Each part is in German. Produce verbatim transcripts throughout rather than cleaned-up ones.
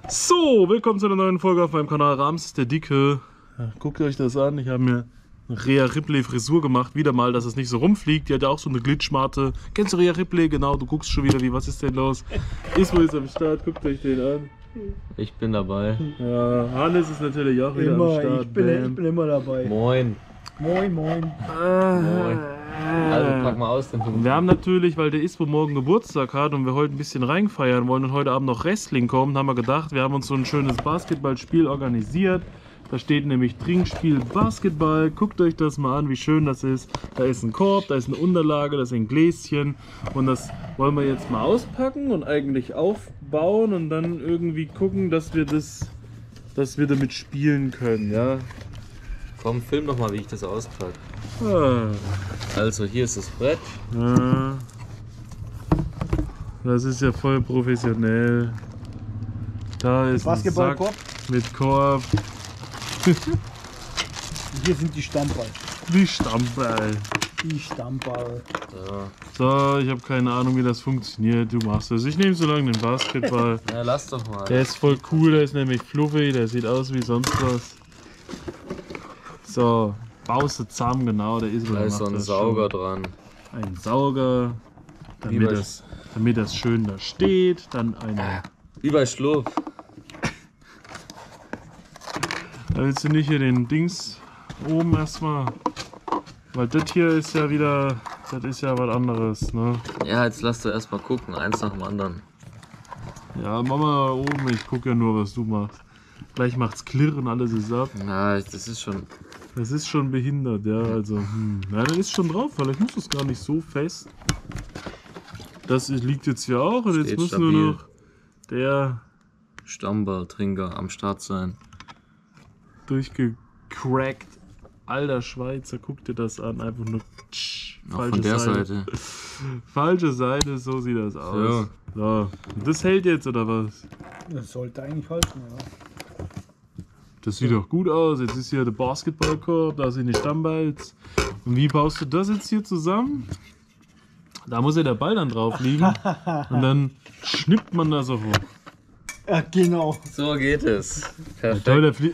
So, willkommen zu einer neuen Folge auf meinem Kanal Rams der Dicke. Ja, guckt euch das an, ich habe mir eine Rhea Ripley Frisur gemacht, wieder mal, dass es nicht so rumfliegt. Die hat ja auch so eine Glitchmate. Kennst du Rhea Ripley? Genau, du guckst schon wieder wie, was ist denn los? Ismo ist am Start, guckt euch den an. Ich bin dabei. Ja, Hannes ist natürlich auch wieder immer, am Start. Ich bin, ich bin immer dabei. Moin. Moin, moin. Ah, Moin. Also pack mal aus. Dann wir haben natürlich, weil der Ismo morgen Geburtstag hat und wir heute ein bisschen reinfeiern wollen und heute Abend noch Wrestling kommt, haben wir gedacht, wir haben uns so ein schönes Basketballspiel organisiert. Da steht nämlich Trinkspiel Basketball. Guckt euch das mal an, wie schön das ist. Da ist ein Korb, da ist eine Unterlage, da sind Gläschen. Und das wollen wir jetzt mal auspacken und eigentlich aufbauen und dann irgendwie gucken, dass wir das, dass wir damit spielen können, ja. Komm, film doch mal, wie ich das auspacke. Ah. Also, hier ist das Brett. Ja. Das ist ja voll professionell. Da ist ein Basketballkorb. Sack mit Korb. Hier sind die Stammball. Wie Stammball. Die Stammball. So. So, ich habe keine Ahnung, wie das funktioniert. Du machst das. Ich nehme so lange den Basketball. Ja, lass doch mal. Der ist voll cool, der ist nämlich fluffy, der sieht aus wie sonst was. So, baust du zusammen, genau, der ist Da ist so ein Sauger dran. Ein Sauger, damit Wie bei das, damit das schön da steht. Dann eine. Wie bei Schlurf. Da willst du nicht hier den Dings oben erstmal. Weil das hier ist ja wieder. Das ist ja was anderes, ne? Ja, jetzt lass du erst mal gucken, eins nach dem anderen. Ja, Mama oben, ich gucke ja nur, was du machst. Gleich macht's klirren, alles ist ab. Ja, das ist schon. Das ist schon behindert, ja, also, hm. Ja, da ist schon drauf, vielleicht muss das gar nicht so fest. Das liegt jetzt hier auch und jetzt Steht muss stabil. nur noch der Stammballtrinker am Start sein. durchgecrackt. Alter Schweizer, guck dir das an, einfach nur tsch, Auch falsche von der Seite. Seite. Falsche Seite, so sieht das aus. So. Und das hält jetzt, oder was? Das sollte eigentlich halten, ja. Das sieht doch gut aus. Jetzt ist hier der Basketballkorb, da sind die Stammballs. Und wie baust du das jetzt hier zusammen? Da muss ja der Ball dann drauf liegen. Und dann schnippt man da so hoch. Ja, genau. So geht es. Toll, Perfekt. der fliegt.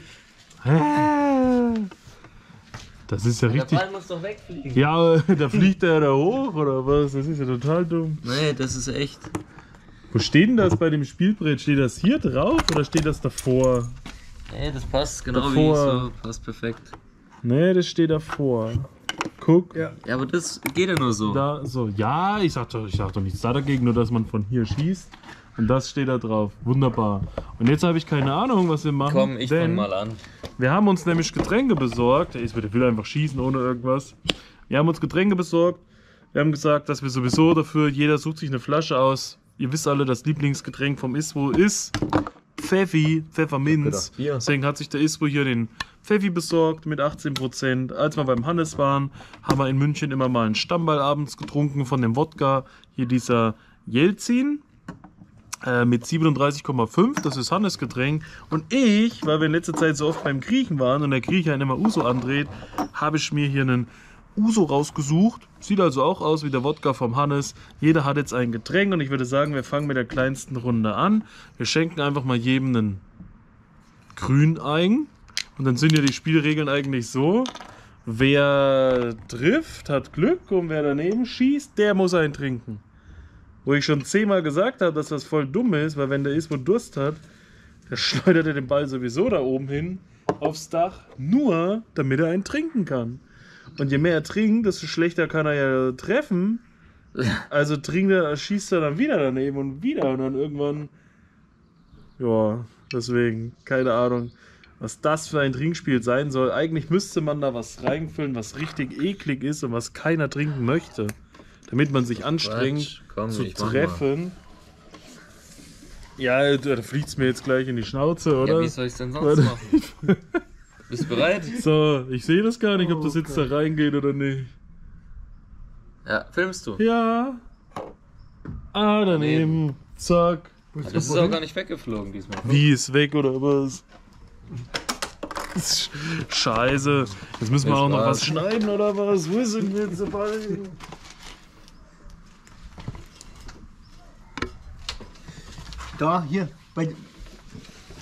Hä? Das ist ja Der richtig. Ball muss doch wegfliegen. Ja, aber da fliegt der da hoch oder was? Das ist ja total dumm. Nee, das ist echt. Wo steht denn das bei dem Spielbrett? Steht das hier drauf oder steht das davor? Nee, das passt genau Davor. wie ich so. Passt perfekt. Nee, das steht davor. Guck. Ja. Ja, aber das geht ja nur so. Da, so, ja, ich sag doch, ich sag doch nichts da dagegen, nur dass man von hier schießt. Und das steht da drauf. Wunderbar. Und jetzt habe ich keine Ahnung, was wir machen. Komm, ich fang denn mal an. wir haben uns nämlich Getränke besorgt. Ich will einfach schießen ohne irgendwas. Wir haben uns Getränke besorgt. Wir haben gesagt, dass wir sowieso dafür, jeder sucht sich eine Flasche aus. Ihr wisst alle, das Lieblingsgetränk vom Iswo ist Pfeffi, Pfefferminz. gedacht, Bier. Deswegen hat sich der Iswo hier den Pfeffi besorgt mit achtzehn Prozent. Als wir beim Hannes waren, haben wir in München immer mal einen Stammball abends getrunken von dem Wodka. Hier dieser Jelzin äh, mit siebenunddreißig Komma fünf. Das ist Hannes Getränk. Und ich, weil wir in letzter Zeit so oft beim Griechen waren und der Grieche einen immer Uso andreht, habe ich mir hier einen Uso rausgesucht. Sieht also auch aus wie der Wodka vom Hannes. Jeder hat jetzt ein Getränk und ich würde sagen, wir fangen mit der kleinsten Runde an. Wir schenken einfach mal jedem einen Grün ein. Und dann sind ja die Spielregeln eigentlich so: Wer trifft, hat Glück und wer daneben schießt, der muss einen trinken. Wo ich schon zehnmal gesagt habe, dass das voll dumm ist, weil wenn der Ismo Durst hat, der schleudert er den Ball sowieso da oben hin aufs Dach, nur damit er einen trinken kann. Und je mehr er trinkt, desto schlechter kann er ja treffen. Also trinkt er, schießt er dann wieder daneben und wieder und dann irgendwann. Ja, deswegen, keine Ahnung, was das für ein Trinkspiel sein soll. Eigentlich müsste man da was reinfüllen, was richtig eklig ist und was keiner trinken möchte. Damit man sich anstrengt Quatsch, komm, zu ich mach treffen. Ja, da fliegt es mir jetzt gleich in die Schnauze, oder? Ja, wie soll ich denn sonst Warte. machen? Bist du bereit? So, ich sehe das gar nicht, ob das jetzt da reingeht oder nicht. Ja, filmst du? Ja. Ah, daneben. Zack. Das ist auch gar nicht weggeflogen diesmal. Wie ist weg oder was? Scheiße. Jetzt müssen wir Viel auch noch Spaß. was schneiden oder was? Wo sind wir jetzt dabei? Da, hier. Bei,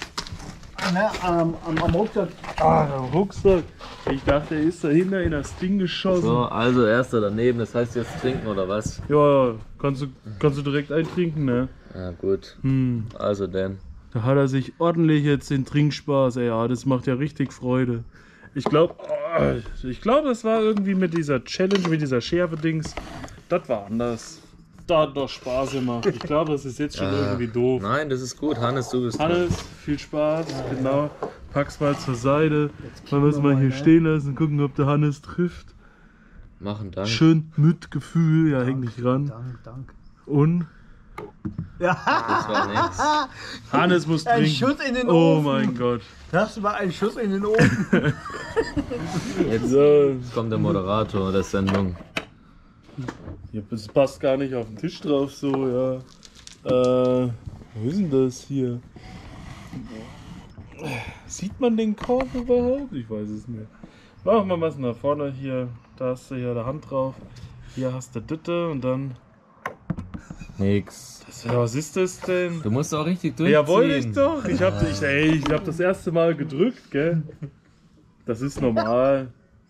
Ne, am, am, am Rucksack. Ah, der Rucksack. Ich dachte, er ist dahinter in das Ding geschossen. So, also erster daneben, das heißt jetzt trinken oder was? Ja, kannst du, kannst du direkt eintrinken, ne? Ja, gut. Hm. Also denn. Da hat er sich ordentlich jetzt den Trinkspaß, ey, ja, das macht ja richtig Freude. Ich glaube, ich glaube, das war irgendwie mit dieser Challenge, mit dieser Schärfe-Dings, das war anders. Da hat doch Spaß gemacht. Ich glaube, das ist jetzt schon Ja. irgendwie doof. Nein, das ist gut. Hannes, du bist dran. Hannes, viel Spaß, genau. Pack's mal zur Seite. Mal wir müssen wir mal, hier ne? stehen lassen, gucken, ob der Hannes trifft. Machen, danke. Schön mit Gefühl, ja, häng dich ran. Dank, dank. Und Ja, Das war nix. Hannes muss ein trinken. Schuss in den Oh Ofen. mein Gott. Das war ein Schuss in den Ofen. Jetzt So. kommt der Moderator der Sendung. Ja, das passt gar nicht auf den Tisch drauf, so, ja. Äh, wo ist denn das hier? Sieht man den Korb überhaupt? Ich weiß es nicht. Machen wir mal was nach vorne hier. Da hast du ja die Hand drauf. Hier hast du Ditte und dann. Nix. Das, ja, was ist das denn? Du musst auch richtig durchziehen. Ja, wollte ich doch. Ich hab, ich, ey, ich hab das erste Mal gedrückt, gell? Das ist normal.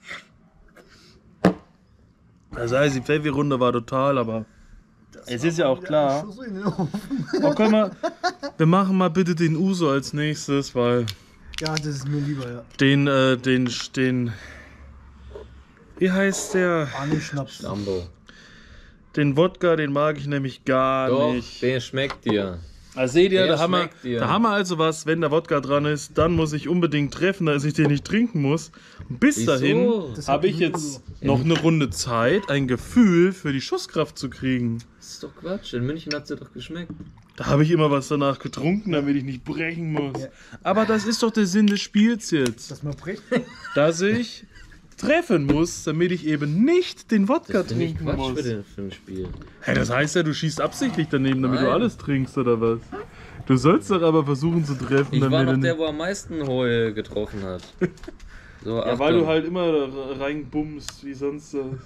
Das heißt, die Pfeffi-Runde war total, aber es ist ja auch klar. Ein Schuss in den Ofen. Oh, komm mal, wir machen mal bitte den Uso als nächstes, weil Ja, das ist mir lieber, ja. den, äh, den, den, wie heißt der? Arne Schnaps. Lambo. Den Wodka, den mag ich nämlich gar Doch, nicht. der schmeckt dir. Also seht ihr, der da haben, wir, schmeckt dir. da haben wir also was, wenn der Wodka dran ist, dann muss ich unbedingt treffen, dass ich den nicht trinken muss. Und bis Wieso? dahin Das habe hab ich ich jetzt noch eine Runde Zeit, ein Gefühl für die Schusskraft zu kriegen. Das ist doch Quatsch. In München hat's dir doch geschmeckt. Da habe ich immer was danach getrunken, damit ich nicht brechen muss. Ja. Aber das ist doch der Sinn des Spiels jetzt. Dass man bricht. Dass ich treffen muss, damit ich eben nicht den Wodka Das finde ich trinken Quatsch muss. für, den, für ein Spiel. Hey, das heißt ja, du schießt absichtlich daneben, damit du Nein. alles trinkst, oder was? Du sollst doch aber versuchen zu treffen, Ich war damit noch du der, nicht... wo am meisten Heul getroffen hat. So, Ja, weil du halt immer da reinbummst, wie sonst. was.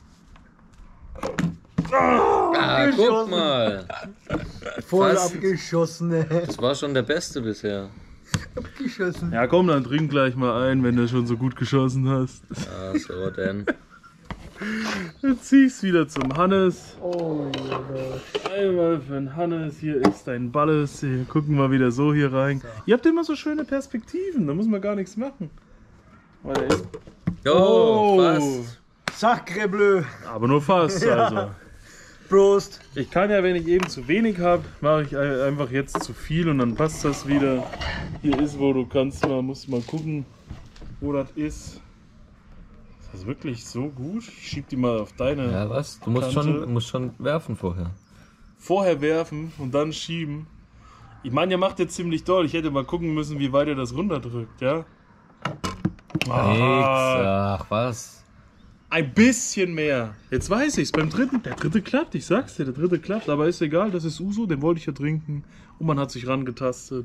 Ah, guck mal. Voll Was? abgeschossen, ey. Das war schon der Beste bisher. Abgeschossen. Ja, komm, dann trink gleich mal ein, wenn du schon so gut geschossen hast. Ah, so denn. Dann zieh's wieder zum Hannes. Oh, ja. Einmal für den Hannes, hier ist dein Balles. Hier, gucken wir wieder so hier rein. Ihr habt immer so schöne Perspektiven, da muss man gar nichts machen. Weil der ist, Oh, fast. Sacre bleu. aber nur fast, also. Prost. Ich kann ja, wenn ich eben zu wenig habe, mache ich ein- einfach jetzt zu viel und dann passt das wieder. Hier ist, wo du kannst mal, musst mal gucken, wo das ist. Ist das wirklich so gut? Ich schieb die mal auf deine. Ja, was? Du musst Kante. schon, musst schon werfen vorher. Vorher werfen und dann schieben. Ich meine, ihr macht jetzt ziemlich doll. Ich hätte mal gucken müssen, wie weit ihr das runterdrückt, ja? Nix. Ah, Ach, was? ein bisschen mehr. Jetzt weiß ich's. Beim dritten, der dritte klappt, ich sag's dir, der dritte klappt. Aber ist egal, das ist Uso, den wollte ich ja trinken. Und man hat sich rangetastet.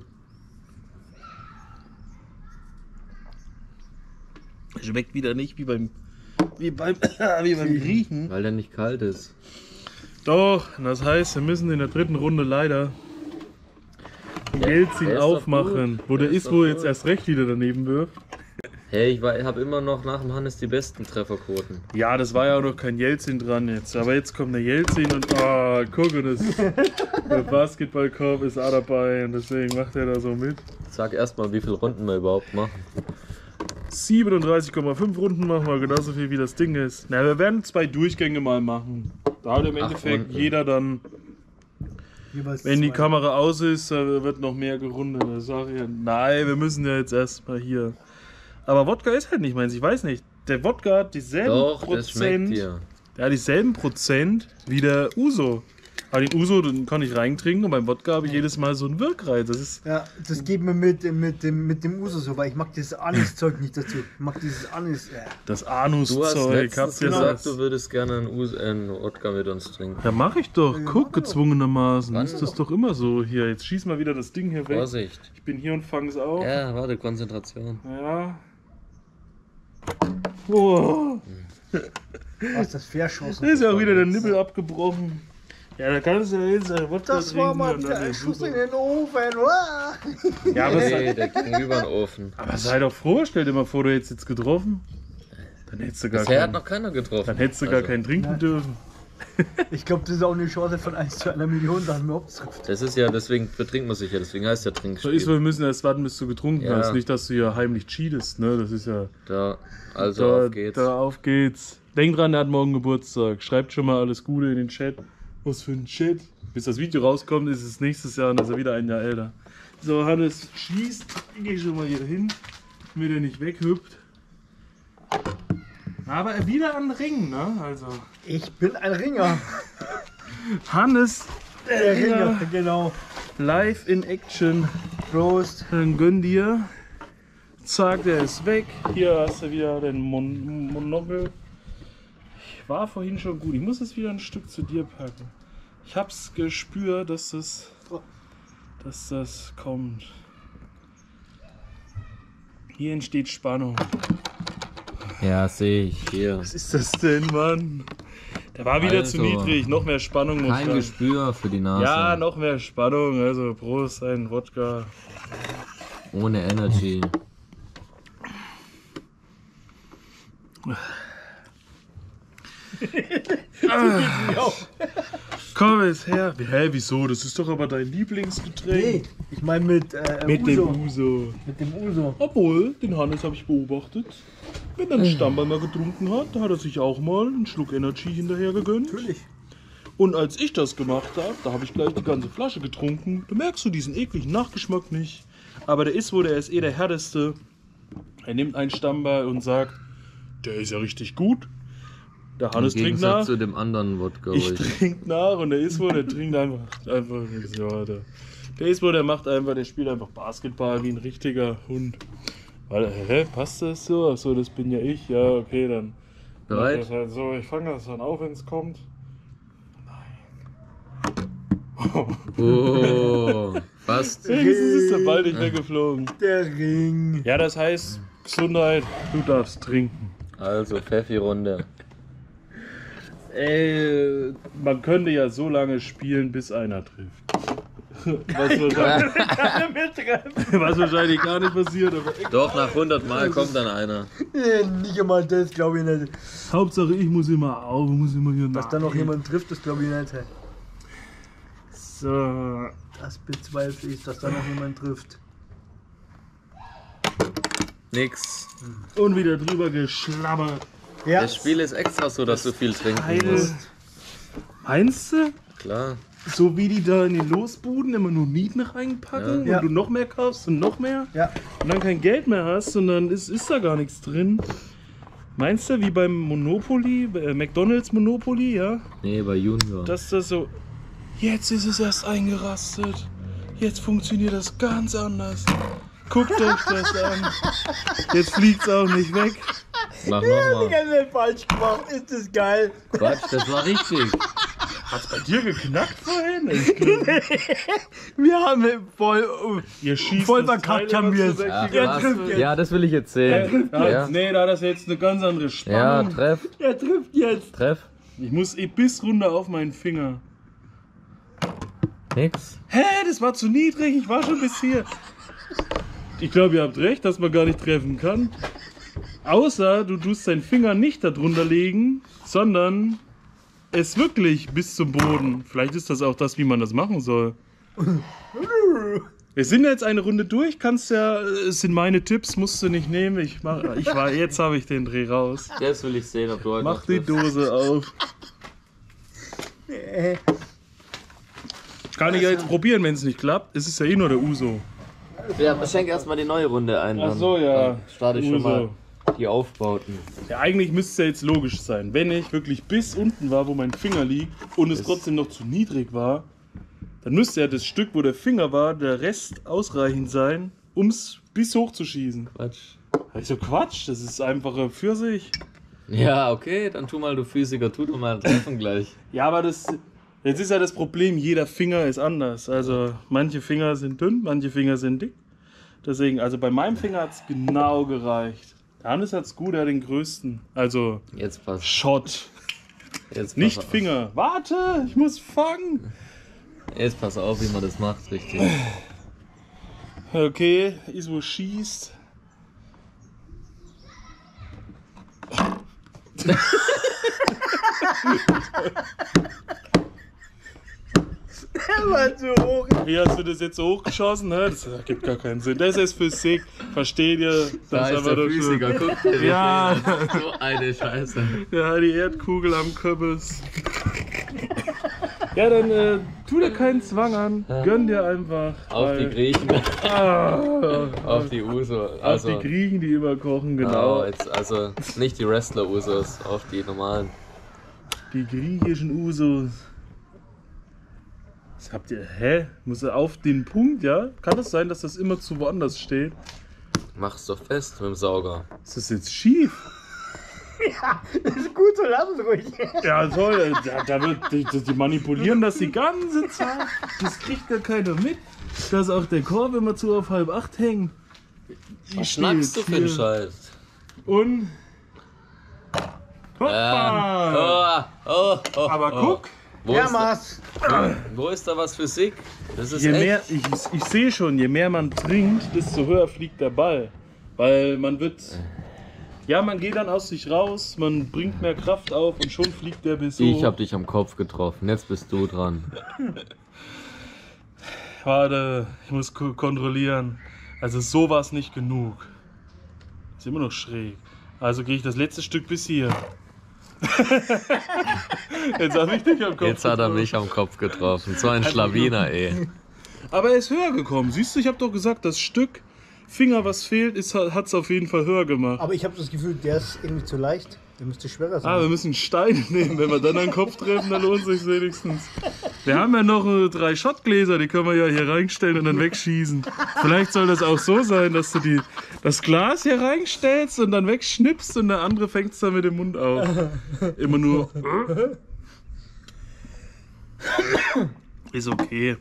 Schmeckt wieder nicht wie beim, wie beim, wie beim Griechen. Weil der nicht kalt ist. Doch, das heißt, wir müssen in der dritten Runde leider den Jelzin der ist doch aufmachen. gut. Wo der Der ist, ist wo doch er jetzt gut. erst recht wieder daneben wirft. Hey, ich habe immer noch nach dem Hannes die besten Trefferquoten. Ja, das war ja auch noch kein Jelzin dran jetzt. Aber jetzt kommt der Jelzin und ah, guck, und das, der Basketballkorb ist auch dabei und deswegen macht er da so mit. Sag erstmal, wie viele Runden wir überhaupt machen. siebenunddreißig Komma fünf Runden machen wir, genauso viel wie das Ding ist. Na, wir werden zwei Durchgänge mal machen. Da hat im Acht Endeffekt Runden. jeder dann, Jeweils wenn die zwei. Kamera aus ist, äh, wird noch mehr gerundet. Da sag ich ja, nein, wir müssen ja jetzt erstmal hier. Aber Wodka ist halt nicht meins, ich weiß nicht. Der Wodka hat dieselben Doch, das schmeckt Prozent. dir. Der hat dieselben Prozent wie der Uso. Aber den Uso, den kann ich reintrinken und beim Wodka habe ich jedes Mal so einen Wirkreiz. Das ist. Ja, das geht mir mit, mit, dem, mit dem Uso so, weil ich mag dieses Anis-Zeug nicht dazu. Ich mag dieses Anis. Äh. Das Du hast Anuszeug. letztens Habt ihr gesagt, das? du würdest gerne einen, Us einen Wodka mit uns trinken. Ja, mach ich doch. Ja, Guck, mach doch. gezwungenermaßen. Wann Ist das doch immer so. Hier, jetzt schieß mal wieder das Ding hier weg. Vorsicht. Ich bin hier und fang's auf. Ja, warte, Konzentration. Ja. Oh. Was ist das Verschossen? Da ist ja auch wieder der nix. Nippel abgebrochen. Ja, da kannst du ja jetzt ein Wodka Das war trinken mal und wieder dann ein ist Schuss super. in den Ofen. Uah. Ja, aber, Nee, sei, der gegenüber den Ofen. aber sei doch froh, stell dir mal vor, du hättest jetzt getroffen. Dann hättest du gar, Bisher hat keinen, noch keiner getroffen. dann hättest du gar Also, keinen trinken Nein. dürfen. Ich glaube, das ist auch eine Chance von eins zu einer Million, dass man abtrifft. Das ist ja, deswegen betrinkt man sich ja, deswegen heißt der So Trinkspiel. ist, wir müssen erst warten, bis du getrunken Ja. hast. Nicht, dass du ja heimlich cheatest, ne? Das ist ja. Da, also Da, auf geht's. da auf geht's. Denk dran, er hat morgen Geburtstag. Schreibt schon mal alles Gute in den Chat. Was für ein Chat. Bis das Video rauskommt, ist es nächstes Jahr und dann ist er wieder ein Jahr älter. So, Hannes schießt. Ich gehe schon mal hier hin, damit er nicht weghüpft. Aber er wieder an den Ring, ne? Also. Ich bin ein Ringer. Hannes, Der Ringer. Ringer, genau. live in Action. Prost. Dann gönn dir. Zack, der ist weg. Hier hast du wieder den Mon Monokel. Ich war vorhin schon gut. Ich muss es wieder ein Stück zu dir packen. Ich hab's gespürt, dass das, dass das kommt. Hier entsteht Spannung. Ja, sehe ich. Hier. Was ist das denn, Mann? Der war wieder zu Also, niedrig. Noch mehr Spannung muss Kein rein. Gespür für die Nase. Ja, noch mehr Spannung. Also Prost, ein Wodka. Ohne Energy. Komm jetzt her. Hä, wieso? Das ist doch aber dein Lieblingsgetränk. Nee, ich meine mit, äh, Mit Uso. dem Uso. Mit dem Uso. Obwohl, den Hannes habe ich beobachtet. Wenn er einen Stammball mal getrunken hat, da hat er sich auch mal einen Schluck Energy hinterher gegönnt. Natürlich. Und als ich das gemacht habe, da habe ich gleich die ganze Flasche getrunken. Da merkst du diesen ekligen Nachgeschmack nicht. Aber der ist wohl, der ist eh der härteste. Er nimmt einen Stammball und sagt, der ist ja richtig gut. Der Hannes Im trinkt Gegensatz nach. zu dem anderen Wodka. Ich wo ich- trinke nach und der ist wohl, der trinkt einfach, einfach nichts. Ja, der, der ist wohl, der macht einfach, der spielt einfach Basketball wie ein richtiger Hund. Weil, hä, passt das so? Achso, das bin ja ich. Ja, okay, dann. mach Bereit? das halt so, ich fange das dann auf, wenn es kommt. Oh, fast. Wenigstens ist der Ball nicht weggeflogen. Der Ring. Ja, das heißt, Gesundheit, du darfst trinken. Also, Pfeffi-Runde. Ey, man könnte ja so lange spielen, bis einer trifft. Was wahrscheinlich, was wahrscheinlich gar nicht passiert, aber Doch, nach hundert Mal kommt dann einer. Nee, nicht einmal das, glaube ich nicht. Hauptsache ich muss immer auf, muss immer hier Dass da noch jemand trifft, das glaube ich nicht. So. Das bezweifle ich, dass da noch jemand trifft. Nix. Und wieder drüber geschlabbert. Ja. Das Spiel ist extra so, dass du viel trinken Geil. musst. Meinst du? Klar. So wie die da in den Losbuden immer nur Mieten reinpacken Ja. und du noch mehr kaufst und noch mehr Ja. und dann kein Geld mehr hast und dann ist, ist da gar nichts drin. Meinst du, wie beim Monopoly, äh, McDonalds Monopoly, ja? Nee, bei Junior. Dass das so, jetzt ist es erst eingerastet. Jetzt funktioniert das ganz anders. Guckt euch das an. Jetzt fliegt's auch nicht weg. Mach Die nochmal. ganze falsch gemacht. Ist das geil? Quatsch, das war richtig. Hat's bei dir geknackt vorhin? Ich glaub, Wir haben voll. ihr schießt Voll das verkackt Teil haben immer wir zu es. weg. Ach, Die ganze- was? trifft jetzt. Ja, das will ich jetzt sehen. Ja, Ja, Nee, da hat das jetzt eine ganz andere ja Spannung. treff, Er trifft jetzt. treff. Ich muss eh bis runter auf meinen Finger. Nix. Hä, das war zu niedrig, ich war schon bis hier. Ich glaube, ihr habt recht, dass man gar nicht treffen kann. Außer du tust deinen Finger nicht darunter legen, sondern es wirklich bis zum Boden. Vielleicht ist das auch das, wie man das machen soll. Wir sind jetzt eine Runde durch, kannst ja, es sind meine Tipps, musst du nicht nehmen. Ich mach, ich war, jetzt habe ich den Dreh raus. Das will ich sehen, ob du heute Mach noch die triffst. Dose auf. Äh, Kann ich ja jetzt probieren, wenn es nicht klappt. Es ist ja eh nur der Uso. Ja, schenk erstmal die neue Runde ein. Ach dann- so, ja. Dann starte ich schon Uso. mal die Aufbauten. Ja, eigentlich müsste es ja jetzt logisch sein. Wenn ich wirklich bis unten war, wo mein Finger liegt und es Ist- trotzdem noch zu niedrig war, dann müsste ja das Stück, wo der Finger war, der Rest ausreichend sein, um es bis hoch zu schießen. Quatsch. Also Quatsch, das ist einfacher für sich. Ja, okay, dann tu mal, du Physiker, tu doch mal treffen gleich. Ja, aber das. Jetzt ist ja das Problem, jeder Finger ist anders. Also manche Finger sind dünn, manche Finger sind dick. Deswegen, also bei meinem Finger hat es genau gereicht. Der Hannes hat es gut, er hat den größten. Also Jetzt passt. Shot. Jetzt pass Nicht auf. Finger. Warte, ich muss fangen. Jetzt pass auf, wie man das macht, richtig. Okay, Iso schießt. Der war zu hoch. Wie hast du das jetzt so hochgeschossen? Ne? Das ergibt gar keinen Sinn. Das ist Physik. Versteht ihr? Da Das ist der doch Physiker, guck dir den Ja. an. So eine Scheiße. Ja, die Erdkugel am Kürbis. Ja, dann äh, tu dir keinen Zwang an. Gönn dir einfach. Auf die weil- Griechen, Ah, auf die Uso. auf Also, die Griechen, die immer kochen, genau, genau. jetzt, also nicht die Wrestler-Usos, auf die normalen. Die griechischen Usos. Was habt ihr? Hä? Muss er auf den Punkt, ja? Kann es sein, dass das immer zu woanders steht? Mach's doch fest mit dem Sauger. Ist das jetzt schief? Ja, das ist gut, so lass es ruhig. Ja, toll. Da, da wird, die, die manipulieren das die ganze Zeit. Das kriegt gar keiner mit. Dass auch der Korb immer zu auf halb acht hängt. Ich Was stehe schnackst du jetzt für einen hier Scheiß? Und. Hoppa! Ähm, oh, oh, oh, Aber oh. guck, Wo, Ja, ist da, Mars. wo ist da was Physik? Das ist je echt. mehr, ich, ich sehe schon, je mehr man trinkt, desto höher fliegt der Ball. Weil man wird. Ja, man geht dann aus sich raus, man bringt mehr Kraft auf und schon fliegt der bis so. Ich hab dich am Kopf getroffen, jetzt bist du dran. Warte, ich muss ko- kontrollieren. Also so war es nicht genug. Ist immer noch schräg. Also gehe ich das letzte Stück bis hier. Jetzt habe ich dich am Kopf. Jetzt hat er getroffen. mich am Kopf getroffen. So ein Schlawiner, ey. Aber er ist höher gekommen. Siehst du, ich habe doch gesagt, das Stück Finger, was fehlt, hat es auf jeden Fall höher gemacht. Aber ich habe das Gefühl, der ist irgendwie zu leicht. Der müsste schwerer sein. Ah, wir müssen Steine nehmen. Wenn wir dann einen Kopf treffen, dann lohnt es sich wenigstens. Wir haben ja noch äh, drei Schottgläser, die können wir ja hier reinstellen und dann wegschießen. Vielleicht soll das auch so sein, dass du die, das Glas hier reinstellst und dann wegschnippst und der andere fängt es dann mit dem Mund auf. Immer nur. Ist okay.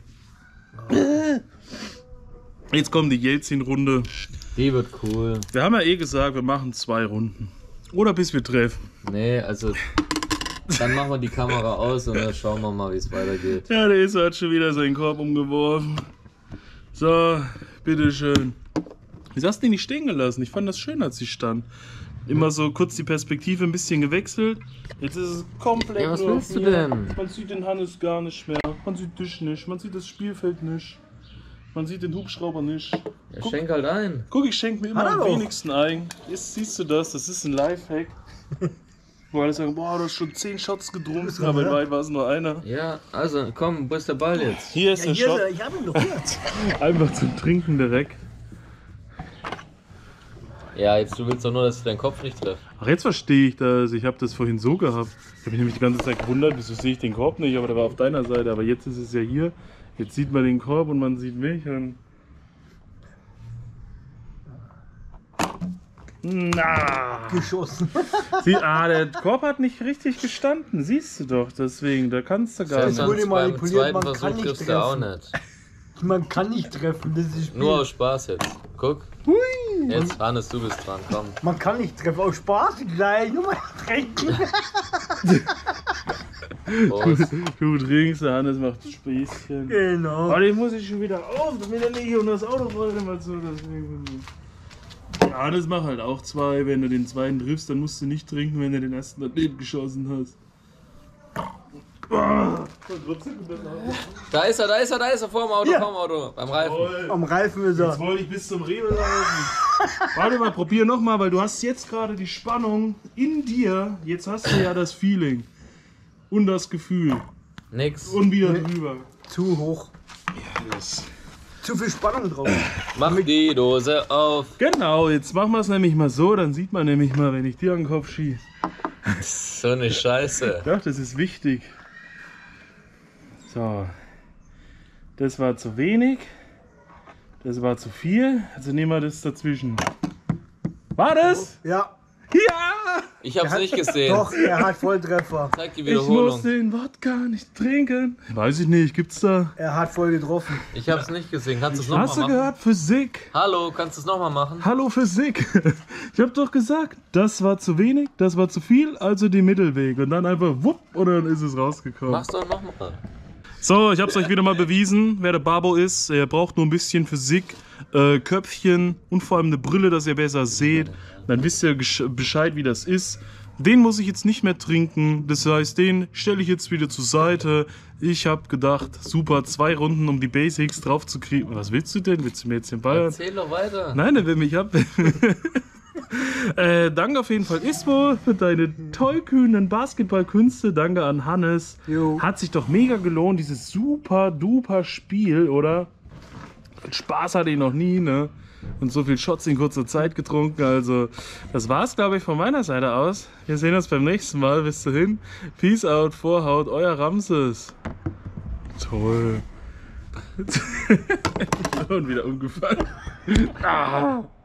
Jetzt kommt die Jelzin-Runde. Die wird cool. Wir haben ja eh gesagt, wir machen zwei Runden. Oder bis wir treffen. Nee, also. Dann machen wir die Kamera aus und dann schauen wir mal, wie es weitergeht. Ja, der Isa hat schon wieder seinen Korb umgeworfen. So, bitteschön. Wieso hast du den nicht stehen gelassen? Ich fand das schön, als sie stand. Immer so kurz die Perspektive ein bisschen gewechselt. Jetzt ist es komplett. Ja, was nur willst du hier. denn? Man sieht den Hannes gar nicht mehr. Man sieht dich nicht. Man sieht das Spielfeld nicht. Man sieht den Hubschrauber nicht. Ja, Guck, schenk halt ein. guck ich schenke mir immer Hat er am doch. wenigsten ein. Jetzt siehst du das. Das ist ein Lifehack. Wo alle sagen, boah, du hast schon zehn Shots getrunken, aber in Wahrheit war es nur einer. Ja, also komm, wo ist der Ball jetzt? Hier ist Ja, der hier Shot. ist er, ich habe ihn doch hier. Einfach zum Trinken direkt. Ja, jetzt du willst doch nur, dass ich deinen Kopf nicht treffe. Ach, jetzt verstehe ich das. Ich habe das vorhin so gehabt. Ich habe mich nämlich die ganze Zeit gewundert, wieso sehe ich den Korb nicht, aber der war auf deiner Seite. Aber jetzt ist es ja hier. Jetzt sieht man den Korb und man sieht mich. Und na, Geschossen. Sie, ah, der Korb hat nicht richtig gestanden. Siehst du doch. Deswegen, da kannst du gar Jetzt nicht. wurde Beim manipuliert, zweiten man Versuch kann nicht triffst du auch treffen. nicht. Man kann nicht treffen, das ist Spiel. Nur aus Spaß jetzt. Guck. Hui. Jetzt, Hannes, du bist dran, komm. Man kann nicht treffen, aus Spaß gleich. Nur mal trinken. Prost. Du trinkst, der Hannes macht Späßchen. Genau. Aber den muss ich schon wieder auf, damit er nicht und das Auto rollt immer so. Deswegen. Ja, das macht halt auch zwei. Wenn du den zweiten triffst, dann musst du nicht trinken, wenn du den ersten daneben geschossen hast. Da ist er, da ist er, da ist er, vor dem Auto, Ja. vor dem Auto, beim Reifen. Toll. Am Reifen ist Jetzt er. wollte ich bis zum Rewe laufen. Warte mal, probier nochmal, weil du hast jetzt gerade die Spannung in dir. Jetzt hast du ja das Feeling. Und das Gefühl. Nix. Und wieder drüber. Zu hoch. Yes. Zu viel Spannung drauf. Mach die Dose auf. Genau, jetzt machen wir es nämlich mal so, dann sieht man nämlich mal, wenn ich dir an den Kopf schieße. So eine Scheiße. Doch, das ist wichtig. So. Das war zu wenig. Das war zu viel. Also nehmen wir das dazwischen. War das? Ja. Ja! Ich hab's Er hat- nicht gesehen. Doch, er hat Volltreffer. Zeig die Ich muss Wiederholung. den Wodka nicht trinken. Weiß ich nicht, gibt's da? Er hat voll getroffen. Ich hab's nicht gesehen. Kannst du es nochmal Hast du machen? gehört? Physik. Hallo, kannst du es nochmal machen? Hallo Physik. Ich hab doch gesagt, das war zu wenig, das war zu viel, also die Mittelweg. Und dann einfach wupp und dann ist es rausgekommen. Mach's doch nochmal. So, ich hab's euch wieder mal bewiesen, wer der Babo ist. Er braucht nur ein bisschen Physik, äh, Köpfchen und vor allem eine Brille, dass ihr besser seht. Dann wisst ihr gesch- Bescheid, wie das ist. Den muss ich jetzt nicht mehr trinken. Das heißt, den stelle ich jetzt wieder zur Seite. Ich habe gedacht, super, zwei Runden, um die Basics drauf zu kriegen. Was willst du denn? Willst du mir jetzt den Ball? Erzähl doch weiter. Nein, der will mich ab. äh, danke auf jeden Fall, Ismo, für deine tollkühnen Basketballkünste. Danke an Hannes. Jo. Hat sich doch mega gelohnt, dieses super duper Spiel, oder? Spaß hatte ich noch nie, ne? Und so viel Shots in kurzer Zeit getrunken. Also, das war's, glaube ich, von meiner Seite aus. Wir sehen uns beim nächsten Mal. Bis dahin. Peace out, Vorhaut, euer Ramses. Toll. Und wieder umgefallen. Ah.